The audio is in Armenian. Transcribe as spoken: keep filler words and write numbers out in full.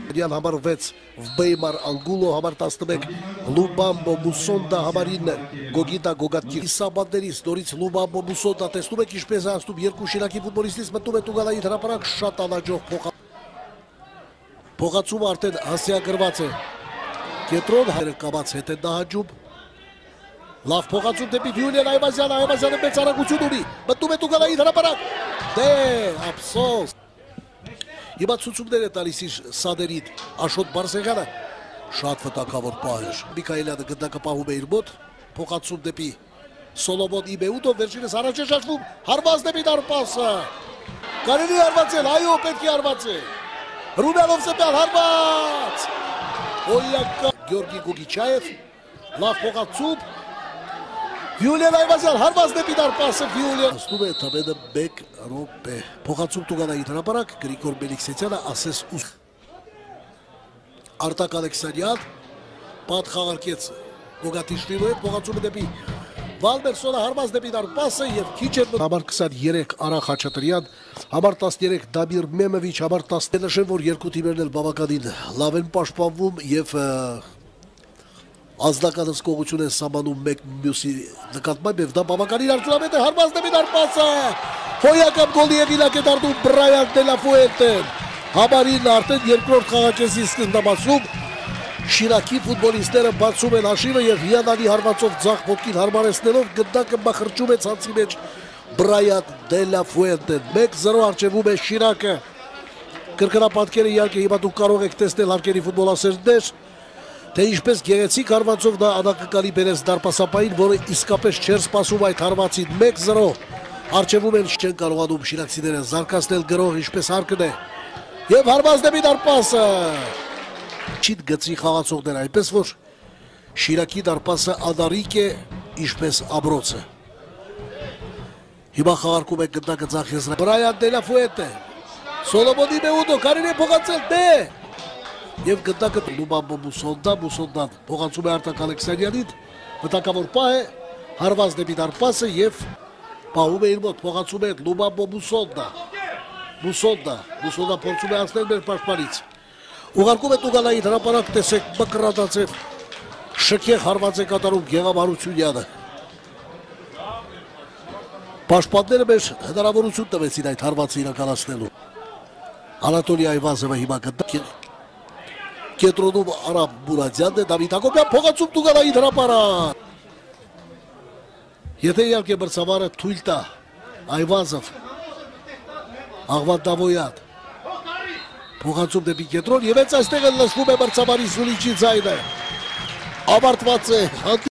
Համար վեց Վբեյմար Անգուլո, համար տասնմեկ Լուբամբո Մուսոնդա, համար ինը Գոգիտա Գոգատկիր Իսաբանդերից նորից Լուբամբո Մուսոնդա, տեսնում եք ինչպես է անցնում երկու Շիրակի ֆուտբոլիստից մտնում է Տուգալայի հրապարակ, շատ անաջող փոխացումը արդեն հասցեագրված է կետրոն հայերը կամաց հետ են նահաջում, լավ փոխացում դեպի Վյուլիան Այվազյանը, Այվազյանը մեծ արագություն ունի, մտնում է Տուգալայի հրապարակ, դե ափսոս Հիմա ցուցումներ է տալիս իր սադերին Աշոտ Բարսեղյանը, շատ վտակավոր պահ էր, Միքայելյանը գնդակը պահում է իր մոտ, փոխացում դեպի Սոլոմոն Իբեուտով, վերջինս առաջ է շաշվում, հարված դեպի դարպասը, կարելի հարվածել, այո պետք է հարվածել, Ռուբյանով Սեպյան հարված, Օյակա Գյորգի Գուգիչաև, լավ փոխացում, Վյուլիան Այվազյան, հարված դեպի դարպասը, Վյուլիան Ասնում է թամենը մեկ րոպե, փոխացում Տուգալայի հրապարակ, Գրիգոր Մելիքսեթյանը ասես ուս Արտակ Ալեքսանյան, պատ խաղարկեց Գոգատիշվիլու հետ, փոխացումը դեպի Վալմերսոնը, հարված դեպի դարպասը և քիչ էր համար քսաներեք Արա Խաչատրյան, համար տասներեք Դամիր Մեմովիչ, համար տասը նշեմ, որ երկու թիմերն էլ բավականին լավ են պաշտպանվում և Ազնական հսկողություն են սամանում մեկ մյուսի նկատմամբ և դա բավականին արդյունավետ է հարված դեպի դարպասը Հոյակապ գոլի և իլակ է դարդում Բրայան դե լա Ֆուենտեն Համարին արդեն երկրորդ խաղակեսի սկզբնամասում Շիրակի ֆուտբոլիստները բացում են հաշիվը և հիանալի հարվածով ձախ ոտքին հարմարեցնելով գնդակը մխրճում է ցանցի մեջ Բրայան դե լա Ֆուենտեն մեկ զրո առջևում է Շիրակը Կրկնապատկերը իհարկե հիմա դուք կարող եք տեսնել հարկերի ֆուտբոլասերներ Թե ինչպես գեղեցիկ հարվածով դա անակնկալի բերեց դարպասապային, որը իսկապես չէր սպասում այդ հարվածին մեկ զրո Առջևում են չեն կարողանում շիրակցիները զարգացնել գրող ինչպես հարկն է Եվ հարված դեպի դարպասը Չիտ գծի խաղացողներ այնպես որ Շիրակի դարպասը անարիք է ինչպես ամրոցը Հիմա խաղարկում է գնդակը ձախ եզրահանգում Բրայան դե լա Ֆուենտե Սոլոմոն Իբեուտո կարելի է փոխանցել դե Եվ գնդակը Լուբամբո Մուսոնդա, Մուսոնդան փոխանցում է Արտակ Ալեքսանյանին, վտակավոր պահ է, հարված դեպի դարպասը և պահում է իր մոտ, փոխանցում է Լուբամբո Մուսոնդա, Մուսոնդա, Մուսոնդա փորձում է անցնել մեր պաշտպանից, ուղարկում է Տուգալայի հրապարակ, տեսեք մկրատացև, շքեղ հարված է կատարում Գեղամ Հարությունյանը։ Պաշտպանները մեր հնարավորություն տվեցին այդ հարվածը իրականացնելու։ Անատոլի Այվազովը հիմա գնդակ Կետրոնում Արամ Մուրադյանն է, Դավիթ Հակոբյան փոխանցում Տուգալայի հրապարակ։ Եթե իհարկե մրցավարը թույլ տա, Այվազով, Աղվատ Դավոյան, փոխանցում դեպի կետրոն և հենց այստեղ էլ լսվում է մրցավարի զուլիչի ձայնը։ Ավարտված է